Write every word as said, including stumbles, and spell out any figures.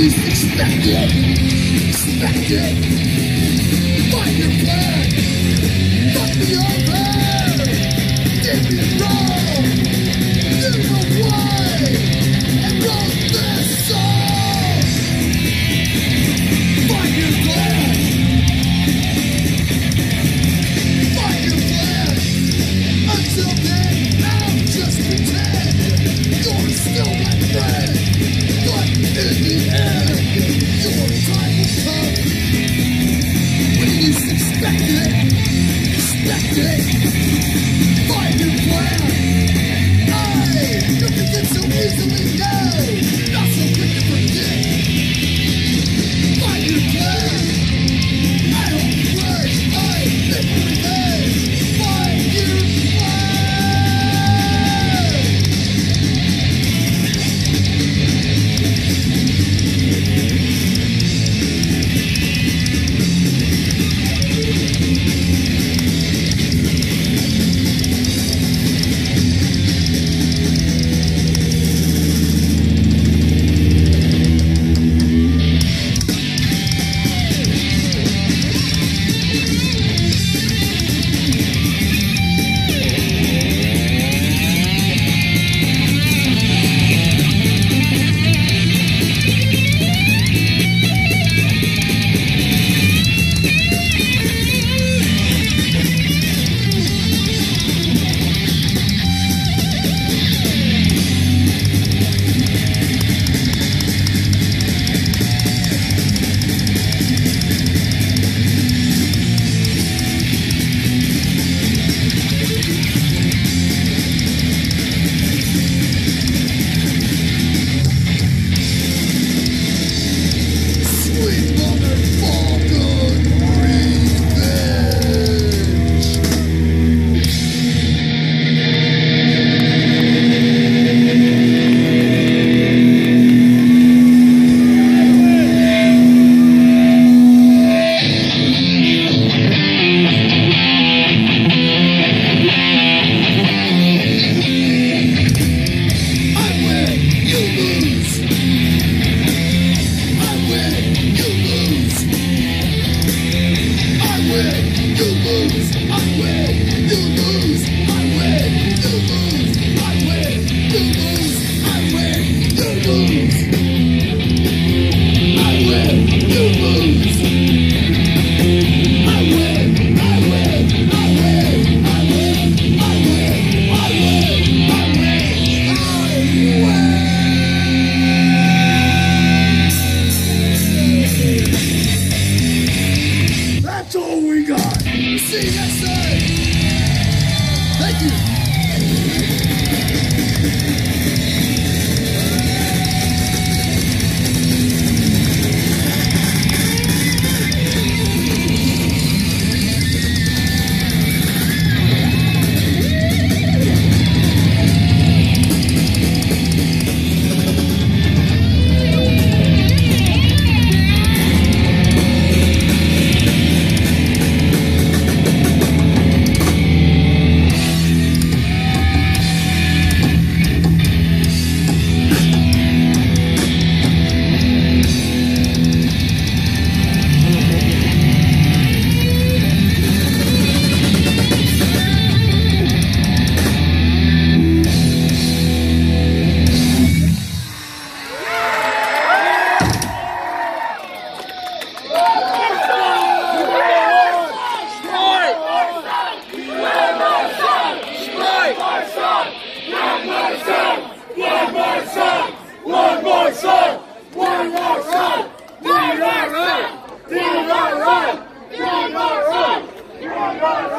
least expect it, expect it. Find your plan, fuck me over, give me wrong, you know why, and wrote this song. Find your plan, find your plan. Until then, I'll just pretend you're still my friend. But in the end, your time will come when you least expect it, expect it. Find your plan. Aye, don't forget so easily, no, not so quick to forget. Find your plan. I hope you pray, aye, live for revenge. Find your That's all we got. See you next time. Thank you.